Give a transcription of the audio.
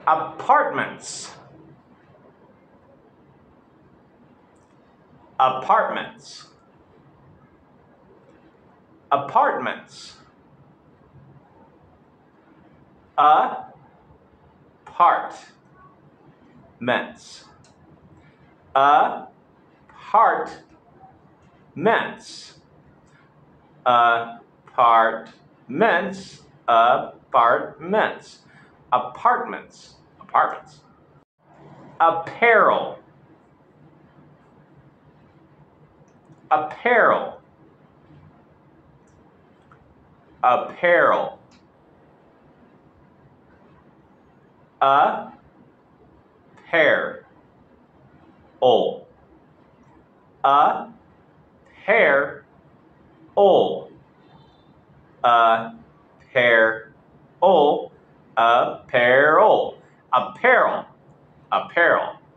Apartments. Apartments. Apartments. Apartments. Apartments. Apartments. Apartments. Apartments. Apartments. Apparel. Apparel. Apparel. A pair. Ol. A pair. Ol. A pair. Ol. Apparel. Apparel. Apparel.